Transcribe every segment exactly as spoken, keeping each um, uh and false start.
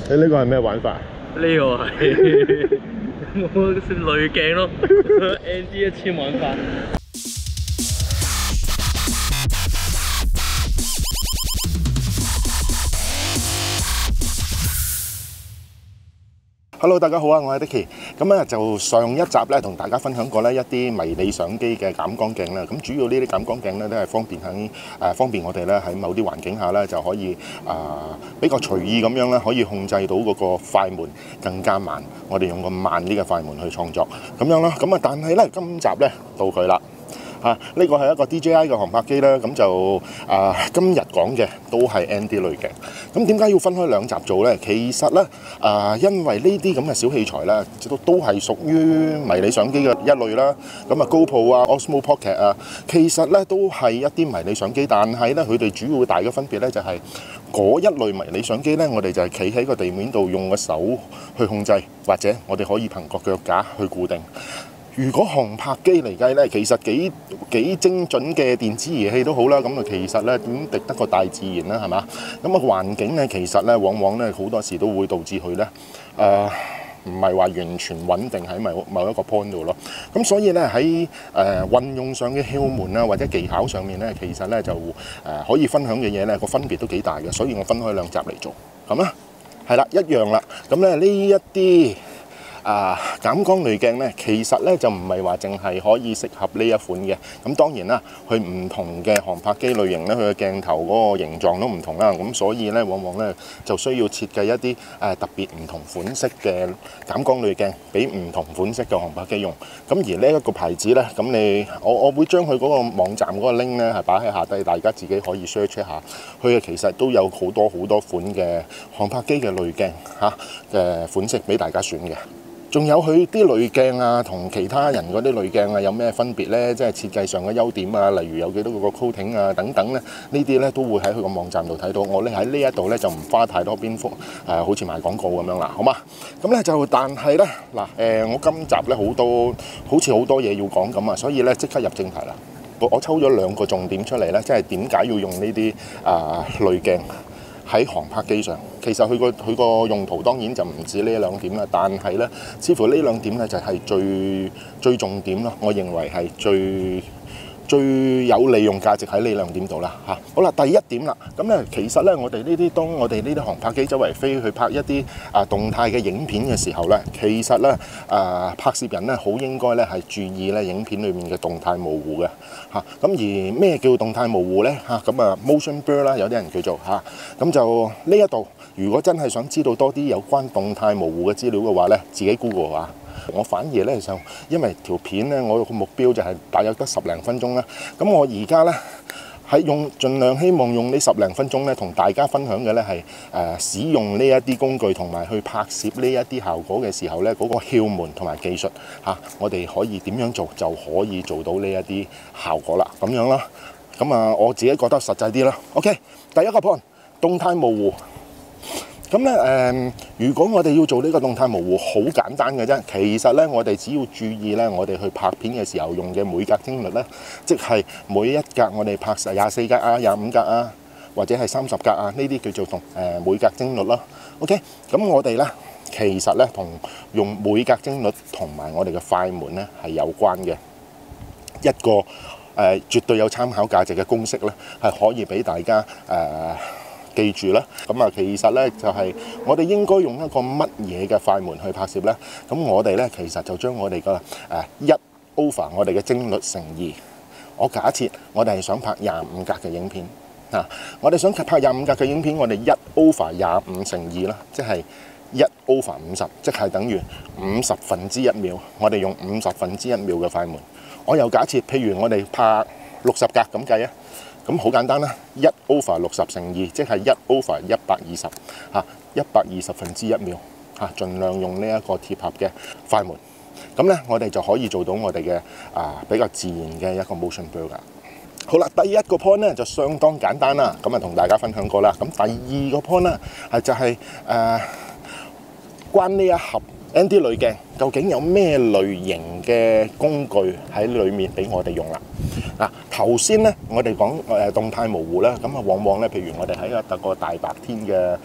你呢個係咩玩法？ 呢個係我濾鏡咯，N D 一千玩法。 Hello， 大家好啊！我係 Dicky。咁咧就上一集咧同大家分享過咧一啲迷你相機嘅減光鏡啦。咁主要呢啲減光鏡咧都係方便喺誒、呃、方便我哋咧喺某啲環境下咧就可以啊、呃、比較隨意咁樣咧可以控制到嗰個快門更加慢。我哋用個慢啲嘅快門去創作咁樣啦。咁啊，但係咧今集咧到佢啦。啊！呢個係一個 D J I 嘅航拍機啦，咁就啊今日講嘅都係 N D 濾鏡。咁點解要分開兩集做呢？其實呢，啊，因為呢啲咁嘅小器材呢，都都係屬於迷你相機嘅一類啦。咁啊 GoPro 啊、Osmo Pocket 啊，其實呢都係一啲迷你相機，但係呢，佢哋主要大嘅分別呢，就係嗰一類迷你相機呢，我哋就係企喺個地面度用個手去控制，或者我哋可以憑個腳架去固定。如果航拍機嚟計咧，其實幾幾精準嘅電子儀器都好啦，咁啊其實咧點敵得個大自然啦，係嘛？咁啊環境咧，其實咧往往咧好多時都會導致佢咧誒唔係話完全穩定喺某某一個 point 度咯。咁所以咧喺誒運用上嘅竅門啊或者技巧上面咧，其實咧就誒、呃、可以分享嘅嘢咧個分別都幾大嘅，所以我分開兩集嚟做。咁啊係啦，一樣啦。咁咧呢一啲。啊減光濾鏡咧，其實咧就唔係話淨係可以適合呢一款嘅。咁當然啦，佢唔同嘅航拍機類型咧，佢嘅鏡頭嗰個形狀都唔同啦。咁所以咧，往往咧就需要設計一啲誒、呃、特別唔同款式嘅減光濾鏡，俾唔同款式嘅航拍機用。咁而呢一個牌子咧，咁你我我會將佢嗰個網站嗰個 link 咧係擺喺下低，大家自己可以 search 一下。佢其實都有好多好多款嘅航拍機嘅濾鏡嚇嘅款式俾大家選嘅。仲有佢啲濾鏡啊，同其他人嗰啲濾鏡啊有咩分別呢？即係設計上嘅優點啊，例如有幾多個 coating 啊等等咧，呢啲咧都會喺佢個網站度睇到。我咧喺呢一度咧就唔花太多篇幅，誒、呃、好似賣廣告咁樣啦，好嘛？咁咧就但係咧嗱誒，我今集咧好多好似好多嘢要講咁啊，所以咧即刻入正題啦。我我抽咗兩個重點出嚟咧，即係點解要用呢啲啊濾鏡喺航拍機上。其實佢個佢個用途當然就唔止呢兩點啦，但係咧，似乎呢兩點咧就係最最重點咯。我認為係最最有利用價值喺呢兩點度啦嚇。好啦，第一點啦，咁咧其實咧，我哋呢啲當我哋呢啲航拍機周圍飛去拍一啲啊動態嘅影片嘅時候咧，其實咧啊拍攝人咧好應該咧係注意咧影片裏面嘅動態模糊嘅嚇。咁而咩叫動態模糊咧嚇？咁啊 motion blur 啦，有啲人叫做嚇。咁就呢一度。如果真係想知道多啲有關動態模糊嘅資料嘅話咧，自己 Google 啊！我反而咧就因為條片咧，我個目標就係大約得十零分鐘啦。咁我而家咧喺用，盡量希望用呢十零分鐘咧，同大家分享嘅咧係誒使用呢一啲工具同埋去拍攝呢一啲效果嘅時候咧，嗰、那個竅門同埋技術嚇、啊，我哋可以點樣做就可以做到呢一啲效果啦，咁樣啦。咁啊，我自己覺得實際啲啦。OK， 第一個 point 動態模糊。咁咧誒，如果我哋要做呢個動態模糊，好簡單嘅啫。其實咧，我哋只要注意咧，我哋去拍片嘅時候用嘅每格幀率咧，即係每一格我哋拍廿四格啊、廿五格啊，或者係三十格啊，呢啲叫做同誒每格幀率咯。OK，咁我哋咧其實咧同用每格幀率同埋我哋嘅快門咧係有關嘅一個誒、呃，絕對有參考價值嘅公式咧，係可以俾大家誒。呃記住啦，咁啊，其實咧就係我哋應該用一個乜嘢嘅快門去拍攝咧？咁我哋咧其實就將我哋個誒一 over 我哋嘅幀率乘二。我假設我哋係想拍廿五格嘅影片啊，我哋想拍廿五格嘅影片，我哋一 over 廿五乘二啦，即係一 over 五十，即係等於五十分之一秒。我哋用五十分之一秒嘅快門。我又假設，譬如我哋拍六十格咁計啊。咁好簡單啦，一 over 六十乘二，即係一 over 一百二十嚇，一百二十分之一秒嚇，盡量用呢一個貼合嘅快門。咁咧，我哋就可以做到我哋嘅啊比較自然嘅一個 motion blur。好啦，第一個 point 咧就相當簡單啦，咁啊同大家分享過啦。咁第二個 point 咧係就係、是、誒、呃、關呢一盒 N D 濾鏡究竟有咩類型嘅工具喺裏面俾我哋用啦？嗱，頭先咧我哋講誒動態模糊啦，咁啊往往咧，譬如我哋喺一個大白天嘅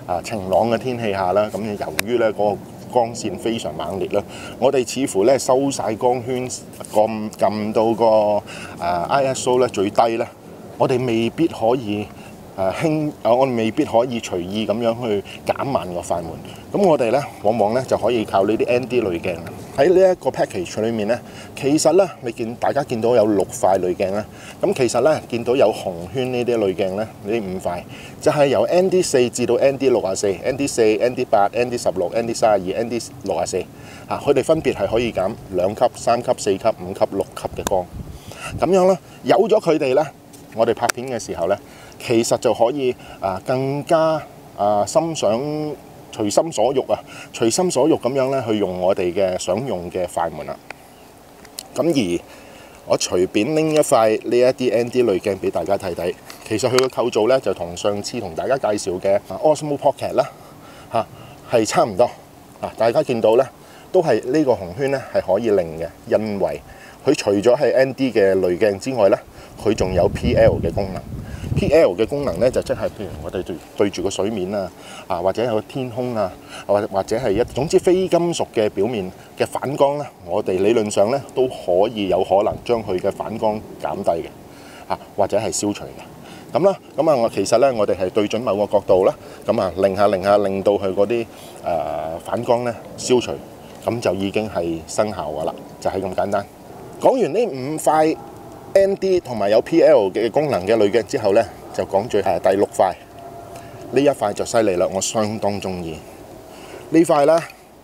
啊晴朗嘅天氣下啦，咁由於咧嗰個光線非常猛烈啦，我哋似乎咧收晒光圈，撳撳到個誒 I S O 咧最低咧，我哋未必可以。誒輕啊！我哋未必可以隨意咁樣去減慢個快門。咁我哋咧，往往咧就可以靠呢啲 N D 濾鏡。喺呢一個 package 裏面咧，其實咧，你見大家見到有六塊濾鏡啦。咁其實咧，見到有紅圈呢啲濾鏡咧，呢五塊就係由 N D 四至到 N D 六十四、N D 四、N D 八、N D 十六、N D 三十二、N D 六十四嚇，佢哋分別係可以減兩級、三級、四級、五級、六級嘅光。咁樣咧，有咗佢哋咧，我哋拍片嘅時候咧。其實就可以啊，更加啊心想隨心所欲啊，隨心所欲咁樣咧去用我哋嘅想用嘅快門啦。咁而我隨便拎一塊呢一啲 N D 濾鏡俾大家睇睇，其實佢嘅構造咧就同上次同大家介紹嘅 Osmo Pocket 啦嚇係差唔多啊。大家見到咧都係呢個紅圈咧係可以擰嘅，因為佢除咗係 N D 嘅濾鏡之外咧，佢仲有 P L 嘅功能。P L 嘅功能咧就即係譬如我哋對對住個水面啊，啊或者有天空啊，或或者係一總之非金屬嘅表面嘅反光咧，我哋理論上咧都可以有可能將佢嘅反光減低嘅，啊或者係消除嘅。咁啦，咁啊我其實咧我哋係對準某個角度啦，咁啊擰下擰下令到佢嗰啲誒反光咧消除，咁就已經係生效㗎啦，就係咁簡單。講完呢五塊N D 同埋有 P L 嘅功能嘅濾鏡之後呢，就講最係第六塊，呢一塊就犀利啦，我相當中意呢塊啦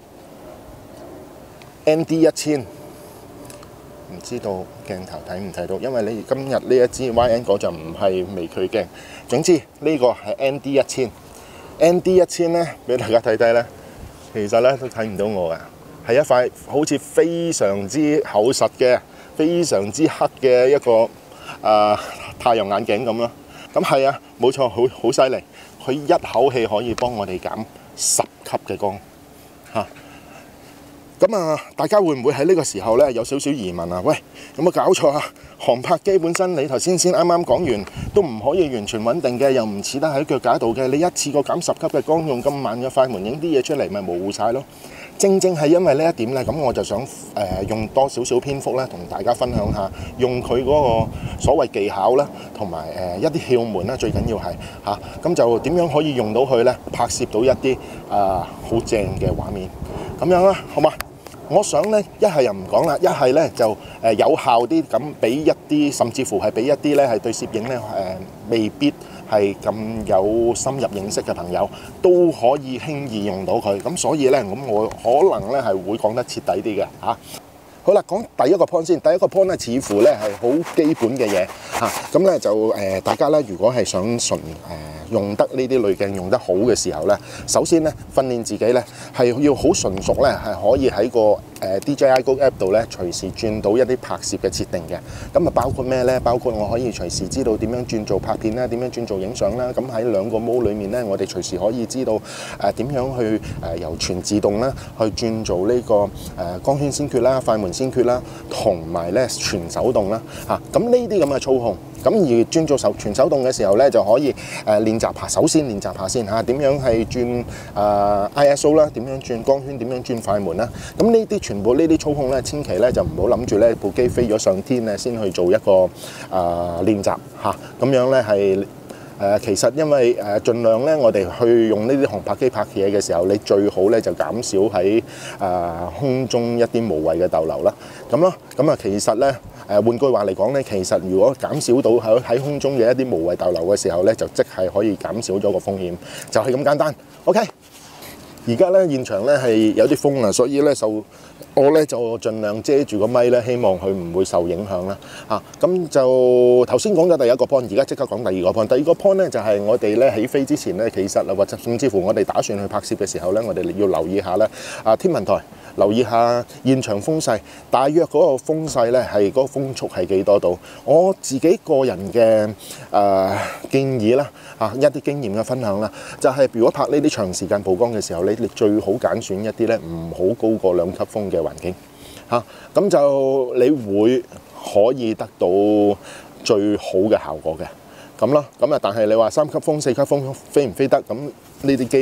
N D 一千，唔知道鏡頭睇唔睇到？因為你今日呢一支 Y N 嗰就唔係微距鏡，總之呢個係 N D 一千，N D 一千呢，俾大家睇睇呢，其實呢都睇唔到我㗎，係一塊好似非常之厚實嘅。非常之黑嘅一個誒、呃、太陽眼鏡咁咯，咁係啊，冇錯，好好犀利，佢一口氣可以幫我哋減十級嘅光嚇。咁啊，大家會唔會喺呢個時候咧有少少疑問啊？喂，有冇搞錯啊？航拍機本身你頭先先啱啱講完，都唔可以完全穩定嘅，又唔似得喺腳架度嘅。你一次過減十級嘅光，用咁慢嘅快門影啲嘢出嚟，咪模糊晒咯。正正係因為呢一點咧，咁我就想誒、呃、用多少少篇幅咧，同大家分享下，用佢嗰個所謂技巧啦，同埋誒一啲竅門啦，最緊要係嚇，咁、啊、就點樣可以用到佢咧，拍攝到一啲啊好正嘅畫面，咁樣啦，好嘛？我想咧，一係又唔講啦，一係咧就誒有效啲咁俾一啲，甚至乎係俾一啲咧係對攝影咧誒、呃、未必係咁有深入認識嘅朋友都可以輕易用到佢。咁所以咧，咁我可能咧係會講得徹底啲嘅嚇。好啦，講第一個 point 先。第一個 point 咧，似乎咧係好基本嘅嘢嚇。咁咧就誒、呃，大家咧如果係想純誒、呃、用得呢啲濾鏡用得好嘅時候咧，首先咧訓練自己咧係要好純熟咧，係可以喺個誒、呃、D J I Go App 度咧隨時轉到一啲拍攝嘅設定嘅。咁啊包括咩咧？包括我可以隨時知道點樣轉做拍片啦，點樣轉做影相啦。咁喺兩個 mode 裏面咧，我哋隨時可以知道誒點、呃、樣去誒、呃、由全自動啦去轉做呢、這個誒、呃、光圈先決啦、快門先決啦，同埋咧全手動啦嚇，咁呢啲咁嘅操控，咁而轉做手全手動嘅時候咧，就可以誒、呃、練習下，首先練習下先嚇，點、啊、樣係轉誒、呃、I S O 啦，點樣轉光圈，點樣轉快門啦，咁呢啲全部呢啲操控咧，千祈咧就唔好諗住咧部機飛咗上天咧先去做一個誒、呃、練習嚇，咁、啊、樣咧係。誒、呃、其實因為誒、呃、盡量咧，我哋去用呢啲航拍機拍嘢嘅時候，你最好咧就減少喺誒、呃、空中一啲無謂嘅逗留啦。咁咯，咁啊其實咧誒、呃、換句話嚟講咧，其實如果減少到喺喺空中嘅一啲無謂逗留嘅時候咧，就即係可以減少咗個風險，就係、是、咁簡單。OK。而家咧現場咧係有啲風啊，所以咧受我咧就盡量遮住個咪咧，希望佢唔會受影響啦。啊，咁就頭先講咗第一個 point，而家即刻講第二個 point。第二個 point 咧就係我哋咧起飛之前咧，其實啊或者甚至乎我哋打算去拍攝嘅時候咧，我哋要留意下咧啊天文台，留意下現場風勢，大約嗰個風勢咧係嗰個風速係幾多度？我自己個人嘅誒、呃、建議啦，啊一啲經驗嘅分享啦，就係、是、如果拍呢啲長時間曝光嘅時候，你你最好揀選一啲咧唔好高過兩級風嘅環境嚇，咁、啊、就你會可以得到最好嘅效果嘅咁咯。咁啊，但係你話三級風、四級風飛唔飛得？咁呢啲機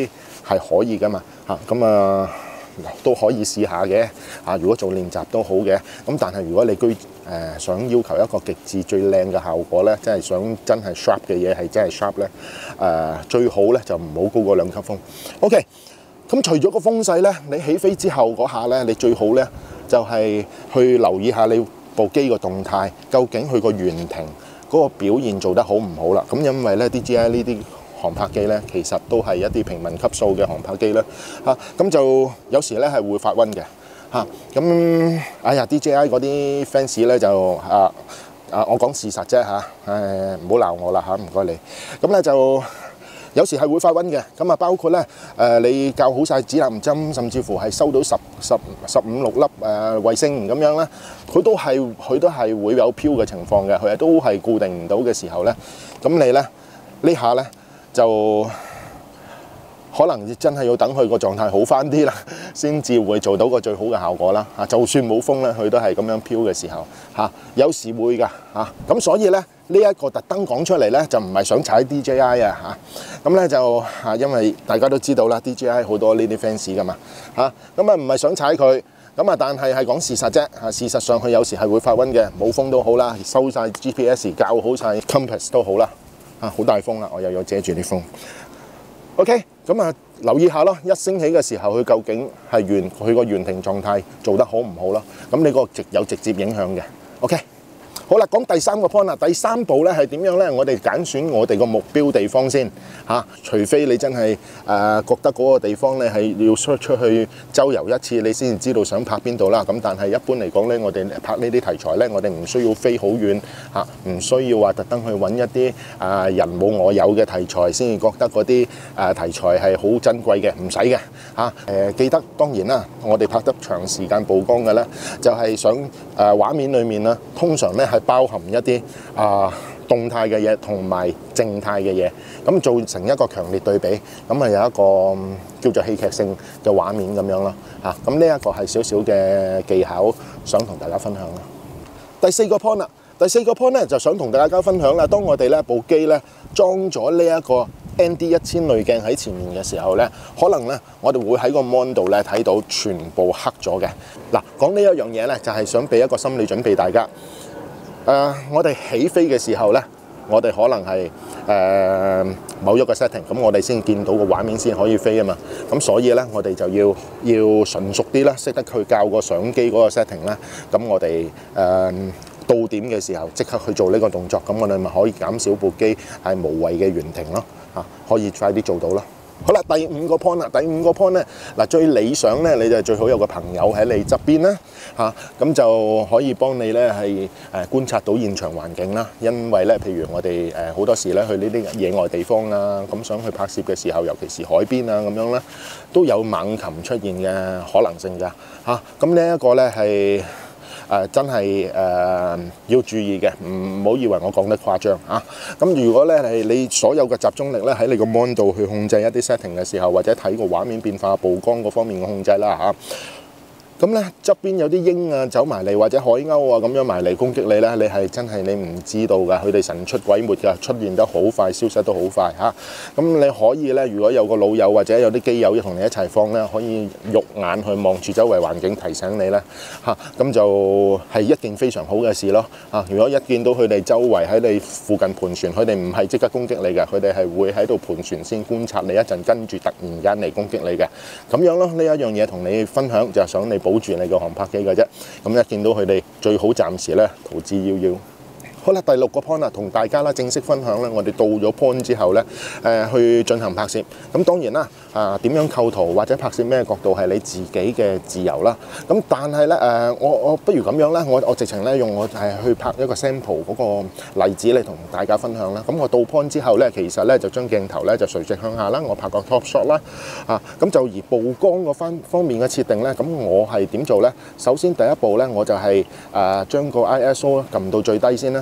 係可以噶嘛嚇，咁啊都可以試下嘅啊。如果做練習都好嘅，咁但係如果你居誒、呃、想要求一個極致最靚嘅效果咧，即係想真係 sharp 嘅嘢係真係 sharp 咧，誒、呃、最好咧就唔好高過兩級風。OK， 咁除咗個風勢咧，你起飛之後嗰下咧，你最好咧就係、是、去留意下你部機個動態，究竟佢個懸停嗰個表現做得好唔好啦？咁因為咧 D J I 呢啲航拍機咧，其實都係一啲平民級數嘅航拍機啦，嚇咁就有時咧係會發瘟嘅嚇。咁哎呀 D J I 嗰啲 fans 咧就啊啊，我講事實啫嚇，誒唔好鬧我啦嚇，唔該你。咁咧就有時係會發瘟嘅，咁啊包括咧誒你校好晒指南針，甚至乎係收到十十十五六粒誒衛星咁樣咧，佢都係佢都係會有飄嘅情況嘅，佢都係固定唔到嘅時候咧，咁你咧呢下咧就可能真係要等佢個狀態好翻啲啦，先至會做到個最好嘅效果啦嚇。就算冇風咧，佢都係咁樣飄嘅時候嚇，有時會㗎嚇。咁所以咧呢一個特登講出嚟咧，就唔係想踩 D J I 啊嚇。咁咧就嚇，因為大家都知道啦 ，D J I 好多呢啲 fans 㗎嘛嚇。咁啊唔係想踩佢，咁啊但係係講事實啫嚇。事實上佢有時係會發瘟嘅，冇風都好啦，收晒 G P S 校好晒 compass 都好啦嚇。好大風啦，我又有遮住啲風。OK， 咁啊留意下咯，一升起嘅時候，佢究竟係懸佢個懸停狀態做得好唔好咯？咁你個直有直接影響嘅。OK， 好啦，講第三個 point 啦。第三步咧係點樣咧？我哋揀選我哋個目標地方先嚇、啊，除非你真係誒、呃、覺得嗰個地方咧係要出出去周遊一次，你先至知道想拍邊度啦。咁但係一般嚟講咧，我哋拍呢啲題材咧，我哋唔需要飛好遠嚇，唔、啊、需要話特登去揾一啲啊、呃、人冇我有嘅題材先至覺得嗰啲誒題材係好珍貴嘅，唔使嘅嚇。誒記得當然啦，我哋拍得長時間曝光嘅咧，就係、是、想誒、呃、畫面裡面啦，通常咧係包含一啲啊、呃、動態嘅嘢同埋靜態嘅嘢，咁做成一個強烈對比，咁啊有一個叫做戲劇性嘅畫面咁樣咯嚇。咁呢一個係少少嘅技巧，想同大家分享啦。第四個 point 啦，第四個 point 咧就想同大家分享啦。當我哋咧部機咧裝咗呢一個 N D 一千濾鏡喺前面嘅時候咧，可能咧我哋會喺個 mon 度咧睇到全部黑咗嘅。嗱，講呢一樣嘢咧，就係想俾一個心理準備大家。誒、呃，我哋起飛嘅時候咧，我哋可能係誒、呃、某一個 setting，咁我哋先見到個畫面先可以飛啊嘛。咁所以咧，我哋就要要純熟啲啦，識得去校個相機嗰個 setting 啦。咁我哋誒、呃、到點嘅時候，即刻去做呢個動作，咁我哋咪可以減少部機係無謂嘅懸停咯。嚇，可以快啲做到啦。好啦，第五個 point 啦，第五個 point 咧，嗱最理想咧，你就最好有個朋友喺你側邊啦，嚇，咁就可以幫你咧係誒觀察到現場環境啦。因為咧，譬如我哋誒好多時咧去呢啲野外地方啊，咁想去拍攝嘅時候，尤其是海邊啊咁樣咧，都有猛禽出現嘅可能性㗎嚇。咁呢一個咧係。誒、呃、真係誒、呃、要注意嘅，唔好以為我講得誇張啊！咁如果咧係你所有嘅集中力咧喺你個 mon 度去控制一啲 setting 嘅時候，或者睇個畫面變化、曝光嗰方面嘅控制啦嚇。咁咧側邊有啲鷹啊走埋嚟，或者海鷗啊咁樣埋嚟攻擊你咧，你係真係你唔知道㗎，佢哋神出鬼沒㗎，出現得好快，消失得好快嚇。咁、啊、你可以咧，如果有個老友或者有啲機友同你一齊放咧，可以肉眼去望住周圍環境，提醒你咧嚇，咁、啊、就係一件非常好嘅事咯嚇、啊。如果一見到佢哋周圍喺你附近盤旋，佢哋唔係即刻攻擊你嘅，佢哋係會喺度盤旋先觀察你一陣，跟住突然間嚟攻擊你嘅，咁樣咯。呢一樣嘢同你分享，就係想你保住你個航拍機嘅啫。咁一見到佢哋最好暫時咧逃之夭夭。好啦，第六個 point 啦，同大家啦正式分享咧，我哋到咗 point 之後咧，誒、呃、去進行拍攝。咁當然啦，啊點樣構圖或者拍攝咩角度係你自己嘅自由啦。咁但係咧誒，我我不如咁樣啦，我我直情咧用我係去拍一個 sample 嗰個例子嚟同大家分享啦。咁我到 point 之後咧，其實咧就將鏡頭咧就垂直向下啦，我拍個 top shot 啦，啊咁就而曝光嗰方方面嘅設定咧，咁我係點做咧？首先第一步咧，我就係誒將個 I S O 撳到最低先啦。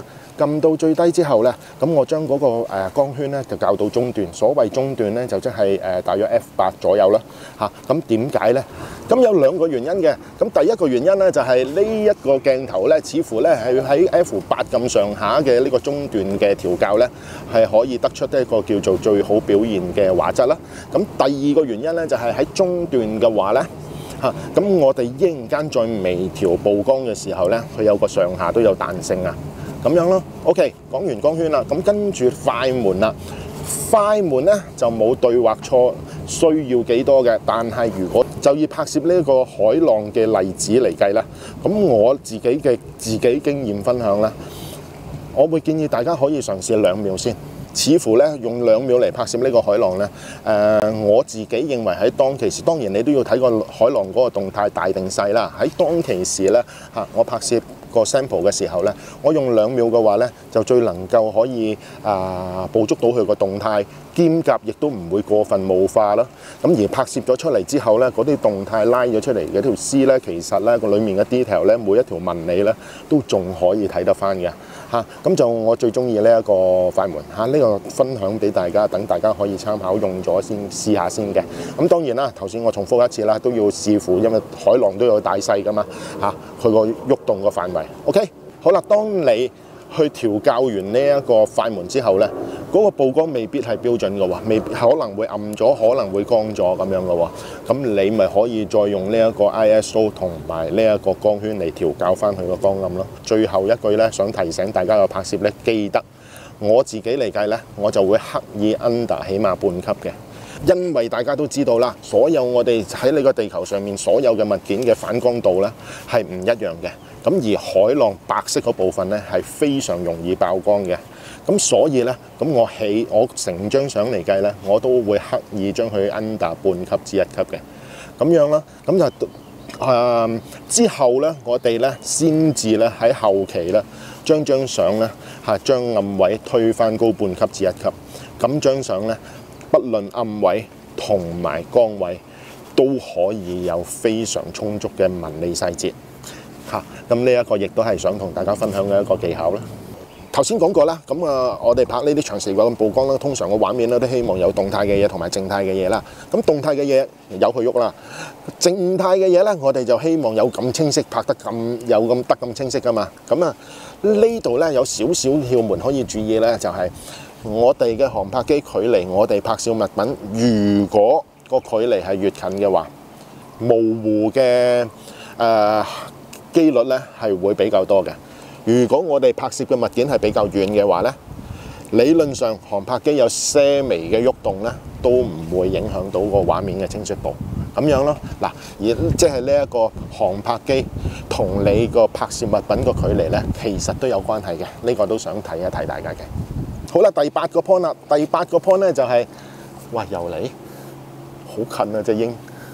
撳到最低之後咧，咁我將嗰個誒光圈咧就校到中段。所謂中段咧就即係誒大約 F 八左右啦嚇。咁點解咧？咁有兩個原因嘅。咁第一個原因咧就係呢一個鏡頭咧，似乎咧係喺 F 八咁上下嘅呢個中段嘅調校咧，係可以得出一個叫做最好表現嘅畫質啦。咁第二個原因咧就係喺中段嘅話咧。嚇！咁我哋一陣間再微調曝光嘅時候咧，佢有個上下都有彈性啊，咁樣咯。OK， 講完光圈啦，咁跟住快門啦。快門咧就冇對或錯，需要幾多嘅。但係如果就以拍攝呢個海浪嘅例子嚟計啦，咁我自己嘅自己經驗分享啦，我會建議大家可以嘗試兩秒先。似乎咧用兩秒嚟拍攝呢個海浪咧，誒、呃、我自己認為喺當其時，當然你都要睇個海浪嗰個動態大定細啦。喺當其時咧嚇，我拍攝個 sample 嘅時候咧，我用兩秒嘅話咧，就最能夠可以啊、呃、捕捉到佢個動態，兼夾亦都唔會過分霧化啦。咁而拍攝咗出嚟之後咧，嗰啲動態拉咗出嚟嘅條絲咧，其實咧個裡面嘅 detail 咧，每一條紋理咧都仲可以睇得翻嘅嚇。咁就我最中意呢一個快門嚇，呢、這個分享俾大家，等大家可以參考用咗先試下先嘅。咁當然啦，頭先我重複一次啦，都要視乎，因為海浪都有大細噶嘛嚇，佢個喐動個範圍。OK， 好啦，當你去調校完呢一個快門之後咧，嗰、那個曝光未必係標準嘅喎，未必可能會暗咗，可能會光咗咁樣嘅喎。咁你咪可以再用呢一個 I S O 同埋呢一個光圈嚟調校翻佢個光暗咯。最後一句咧，想提醒大家嘅拍攝咧，記得我自己嚟計咧，我就會刻意 under 起碼半級嘅。因為大家都知道啦，所有我哋喺呢個地球上面所有嘅物件嘅反光度咧係唔一樣嘅。咁而海浪白色嗰部分咧係非常容易爆光嘅。咁所以咧，咁我起我成張相嚟計咧，我都會刻意將佢 under 半級至一級嘅，咁樣啦。咁就誒、呃、之後咧，我哋咧先至咧喺後期咧將張相咧嚇將暗位推返高半級至一級。咁張相咧，不論暗位同埋光位都可以有非常充足嘅紋理細節嚇。咁呢一個亦都係想同大家分享嘅一個技巧啦。頭先講過啦，咁啊，我哋拍呢啲長時間嘅曝光啦，通常個畫面咧都希望有動態嘅嘢同埋靜態嘅嘢啦。咁動態嘅嘢由佢喐啦，靜態嘅嘢咧，我哋就希望有咁清晰，拍得咁有咁得咁清晰噶嘛。咁啊，呢度咧有少少竅門可以注意咧，就係我哋嘅航拍機距離我哋拍攝物品，如果個距離係越近嘅話，模糊嘅誒機率咧係會比較多嘅。如果我哋拍攝嘅物件係比較遠嘅話咧，理論上航拍機有些微嘅喐動咧，都唔會影響到個畫面嘅清晰度。咁樣咯，嗱，而即係呢一個航拍機同你個拍攝物品個距離咧，其實都有關係嘅。呢、這個都想提一提大家嘅。好啦，第八個 point 啦，第八個 point 咧就係、是，哇，又嚟，好近啊隻鷹，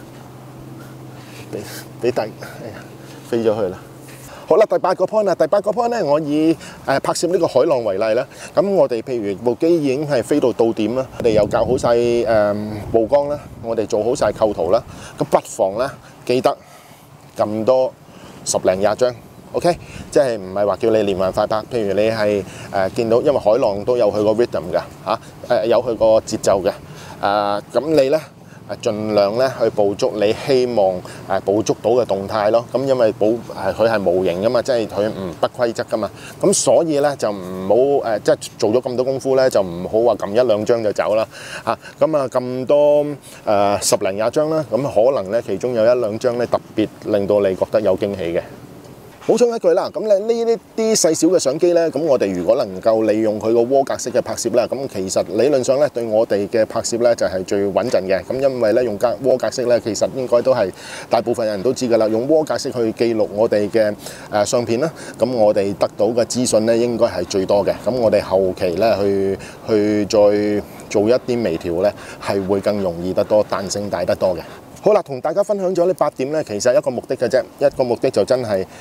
俾俾第，哎呀，飛咗去啦。好啦，第八個 point 啦，第八個 point 咧，我以誒、呃、拍攝呢個海浪為例啦。咁我哋譬如部機已經係飛到到點啦，我哋又校好晒誒曝光啦，我哋做好晒構圖啦。咁不妨咧記得撳多十零廿張 ，OK？ 即係唔係話叫你連環快拍？譬如你係誒、呃、見到，因為海浪都有佢個 rhythm 㗎嚇，誒有佢個節奏嘅。誒、呃、咁你咧？誒盡量咧去捕捉你希望誒捕捉到嘅動態咯。咁因為保誒佢係模型噶嘛，即係佢唔不規則噶嘛。咁所以咧就唔好誒，即係做咗咁多功夫咧，就唔好話撳一兩張就走啦嚇。咁啊咁多誒、呃、十零廿張啦，咁可能咧其中有一兩張咧特別令到你覺得有驚喜嘅。補充一句啦，咁咧呢呢啲細小嘅相機咧，咁我哋如果能夠利用佢個渦格式嘅拍攝啦，咁其實理論上咧對我哋嘅拍攝咧就係最穩陣嘅。咁因為咧用格渦格式咧，其實應該都係大部分人都知㗎啦。用渦格式去記錄我哋嘅誒相片啦，咁我哋得到嘅資訊咧應該係最多嘅。咁我哋後期咧去去再做一啲微調咧，係會更容易得多，彈性大得多嘅。好啦，同大家分享咗呢八點咧，其實一個目的嘅啫，一個目的就真係。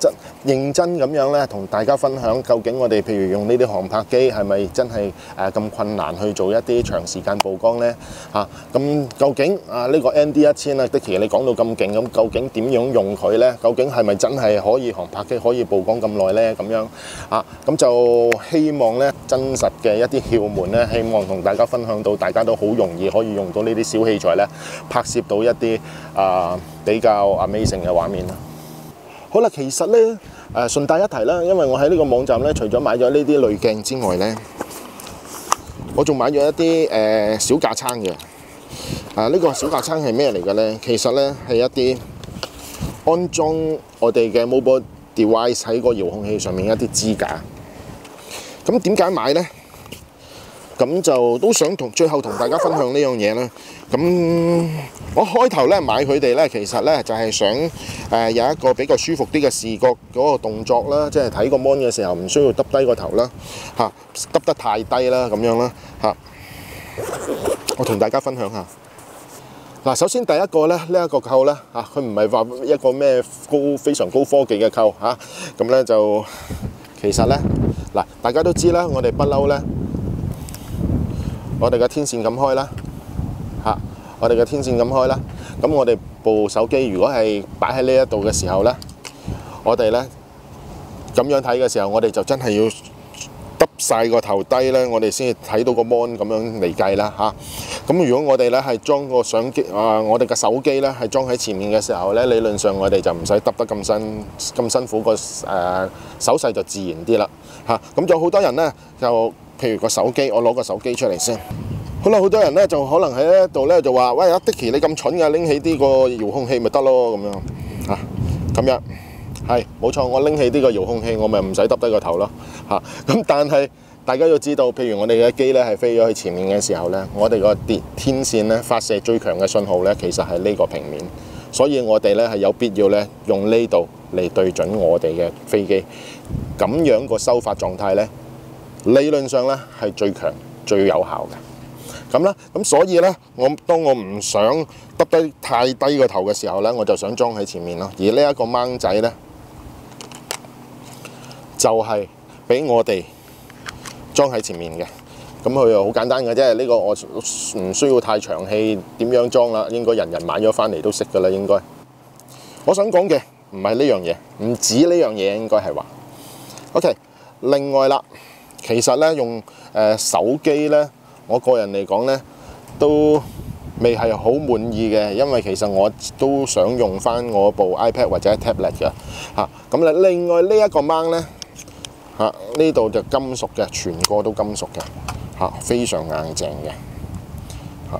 真認真咁樣咧，同大家分享究竟我哋譬如用呢啲航拍機係咪真係誒咁困難去做一啲長時間曝光呢？嚇、咁究竟啊呢個 N D 一千啊，Dickie你講到咁勁咁，究竟點樣用佢呢？究竟係咪真係可以航拍機可以曝光咁耐呢？咁樣啊，咁就希望呢真實嘅一啲竅門呢，希望同大家分享到，大家都好容易可以用到呢啲小器材呢，拍攝到一啲啊比較 amazing 嘅畫面啦。好啦，其實咧誒順帶一提啦，因為我喺呢個網站咧，除咗買咗呢啲濾鏡之外咧，我仲買咗一啲誒、呃、小架撐嘅。啊，呢、呢個小架撐係咩嚟嘅咧？其實咧係一啲安裝我哋嘅 mobile device 喺個遙控器上面一啲支架。咁點解買咧？咁就都想同最後同大家分享呢樣嘢啦。咁我開頭咧買佢哋咧，其實咧就係想誒有一個比較舒服啲嘅視覺嗰個動作啦，即係睇個 mon 嘅時候唔需要耷低個頭啦，嚇耷得太低啦咁樣啦嚇。我同大家分享下。嗱，首先第一個咧，呢一個扣咧嚇，佢唔係話一個咩高非常高科技嘅扣嚇，咁咧就其實咧嗱，大家都知啦，我哋不嬲咧。我哋嘅天線咁開啦，嚇！我哋嘅天線咁開啦，咁我哋部手機如果係擺喺呢一度嘅時候咧，我哋咧咁樣睇嘅時候，我哋就真係要耷晒個頭低咧，我哋先至睇到個 mon 咁樣嚟計啦，嚇！咁如果我哋咧係裝個相機啊，我哋嘅手機咧係裝喺前面嘅時候咧，理論上我哋就唔使耷得咁辛咁辛苦，個誒手勢就自然啲啦，嚇！咁就好多人咧就。譬如個手機，我攞個手機出嚟先。好啦，好多人咧就可能喺呢度咧就話：喂，阿 Dickie你咁蠢嘅，拎起呢個遙控器咪得咯咁樣嚇。咁樣係冇錯，我拎起呢個遙控器，我咪唔使耷低個頭咯嚇。咁但係大家要知道，譬如我哋嘅機咧係飛咗去前面嘅時候咧，我哋個電天線咧發射最強嘅信號咧，其實係呢個平面，所以我哋咧係有必要咧用呢度嚟對準我哋嘅飛機，咁樣個收發狀態咧。理論上咧係最強最有效嘅，咁啦，咁所以咧，我當我唔想耷低太低個頭嘅時候咧，我就想裝喺前面咯。而呢一個掹仔咧，就係俾我哋裝喺前面嘅。咁佢又好簡單嘅啫，呢個我唔需要太長氣點樣裝啦，應該人人買咗翻嚟都識噶啦，應該。我想講嘅唔係呢樣嘢，唔止呢樣嘢，應該係話。OK， 另外啦。其實咧用誒、呃、手機咧，我個人嚟講咧都未係好滿意嘅，因為其實我都想用翻我部 iPad 或者 tablet 嘅嚇。咁、啊、咧另外呢一個掹咧嚇，呢度就金屬嘅，全個都金屬嘅嚇、啊，非常硬淨嘅嚇。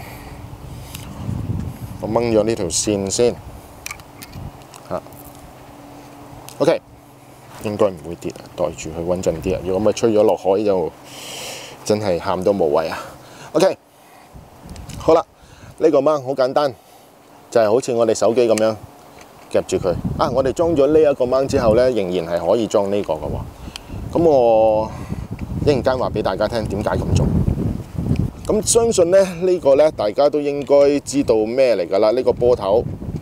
我掹咗呢條線先嚇、啊、OK。應該唔會跌啊，袋住佢穩陣啲啊！如果咪吹咗落海就真係喊都無謂啊。OK， 好啦，呢個掹好簡單，就係好似我哋手機咁樣夾住佢啊！我哋裝咗呢一個掹之後咧，仍然係可以裝呢個嘅喎。咁我一陣間話俾大家聽點解咁做。咁相信咧呢個咧大家都應該知道咩嚟㗎啦？呢個波頭，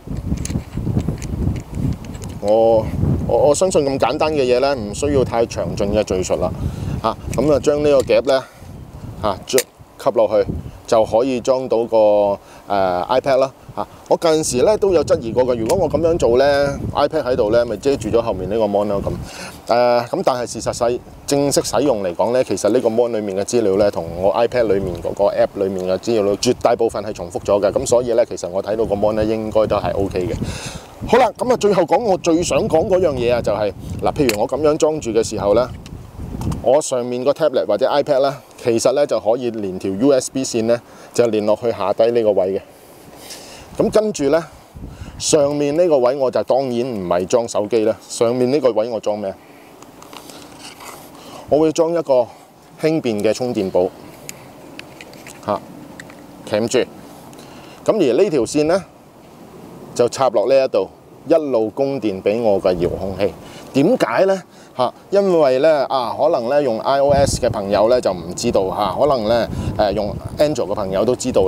我。我我相信咁簡單嘅嘢咧，唔需要太詳盡嘅敘述啦。嚇，咁啊將呢個夾咧嚇吸落去，就可以裝到個誒、呃、iPad 啦。嚇，我近陣時咧都有質疑過嘅。如果我咁樣做咧 ，iPad 喺度咧，咪遮住咗後面呢個 mon 咯咁。誒、呃，咁但係事實使正式使用嚟講咧，其實呢個 mon 裡面嘅資料咧，同我 iPad 裡面嗰個 app 裡面嘅資料，絕大部分係重複咗嘅。咁所以咧，其實我睇到個 mon 咧應該都係 OK 嘅。好啦，咁啊，最後講我最想講嗰樣嘢啊，就係嗱，譬如我咁樣裝住嘅時候咧，我上面個 tablet 或者 iPad 咧，其實咧就可以連條 U S B 線咧，就連落去下低呢個位嘅。咁跟住咧，上面呢個位我就當然唔係裝手機啦，上面呢個位我裝咩？我會裝一個輕便嘅充電寶，嚇，鉗住。咁而呢條線咧，就插落呢一度，一路供電俾我嘅遙控器。點解呢？嚇，因為咧啊，可能咧用 iOS 嘅朋友咧就唔知道嚇，可能咧誒用 Android 嘅朋友都知道啦。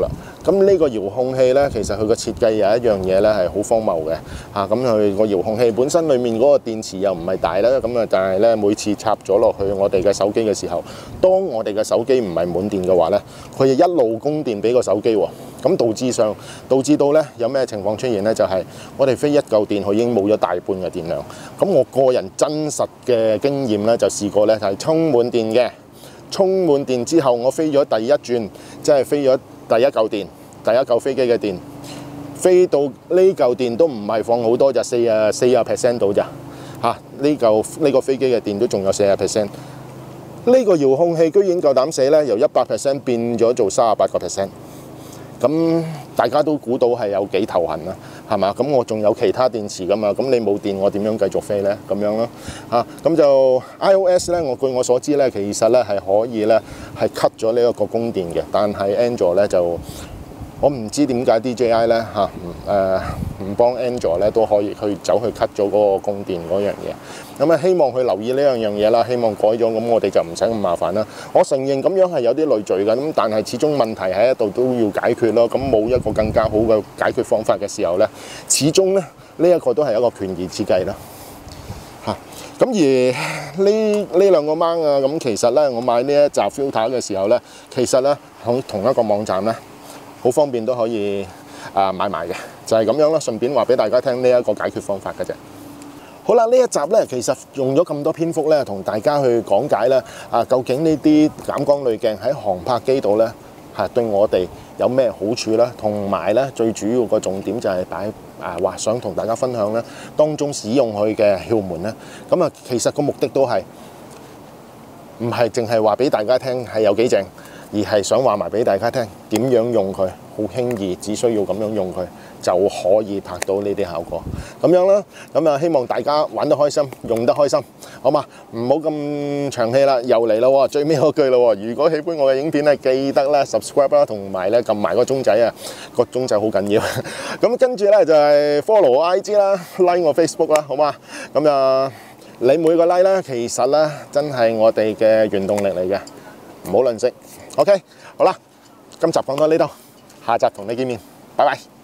咁呢個遙控器咧，其實佢個設計有一樣嘢咧係好荒謬嘅嚇。咁佢個遙控器本身裡面嗰個電池又唔係大啦，咁啊，但係咧每次插咗落去我哋嘅手機嘅時候，當我哋嘅手機唔係滿電嘅話咧，佢就一路供電俾個手機喎。咁導致上導致到咧有咩情況出現咧？就係、是、我哋飛一嚿電，佢已經冇咗大半嘅電量。咁我個人真實嘅經驗咧，就試過咧就係充滿電嘅，充滿電之後我飛咗第一轉，即係飛咗第一嚿電，第一嚿飛機嘅電，飛到呢嚿電都唔係放好多，就四啊四啊 percent 到咋嚇？呢嚿呢個飛機嘅電都仲有四啊 percent。呢個遙控器居然夠膽死咧，由一百 percent 變咗做三十八個 percent。咁大家都估到係有幾頭痕啦，係嘛？咁我仲有其他電池噶嘛？咁你冇電，我點樣繼續飛呢？咁樣咯，嚇咁就 iOS 咧，我據我所知咧，其實咧係可以咧係 cut 咗呢一個供電嘅，但係 Android 咧就我唔知點解 D J I 咧嚇誒唔幫 Android 咧都可以去走去 cut 咗嗰個供電嗰樣嘢。咁啊，希望佢留意呢樣樣嘢啦，希望改咗，咁我哋就唔使咁麻煩啦。我承認咁樣係有啲累贅嘅，咁但係始終問題喺一度都要解決咯。咁冇一個更加好嘅解決方法嘅時候咧，始終咧呢一個都係一個權宜之計啦。嚇咁而呢呢兩個掹啊，咁其實咧我買呢一集 filter 嘅時候咧，其實咧喺同一個網站咧好方便都可以啊買埋嘅，就係咁樣啦。順便話俾大家聽呢一個解決方法嘅啫。好啦，呢一集咧，其實用咗咁多篇幅咧，同大家去講解咧，啊，究竟呢啲減光濾鏡喺航拍機度咧，係對我哋有咩好處咧？同埋咧，最主要個重點就係擺啊，話想同大家分享咧，當中使用佢嘅竅門咧。咁啊，其實個目的都係唔係淨係話俾大家聽係有幾正，而係想話埋俾大家聽點樣用佢，好輕易，只需要咁樣用佢。就可以拍到呢啲效果，咁樣啦。咁啊，希望大家玩得開心，用得開心，好嘛？唔好咁長氣啦，又嚟咯，最尾嗰句咯。如果喜歡我嘅影片咧，記得咧 subscribe 啦，同埋咧撳埋個鐘仔啊，個鐘仔好緊要。咁跟住咧就係 follow 我 I G 啦 ，like 我 Facebook 啦，好嘛？咁啊，你每個 like 咧，其實咧真係我哋嘅原動力嚟嘅，唔好吝嗇。OK， 好啦，今集講到呢度，下集同你見面，拜拜。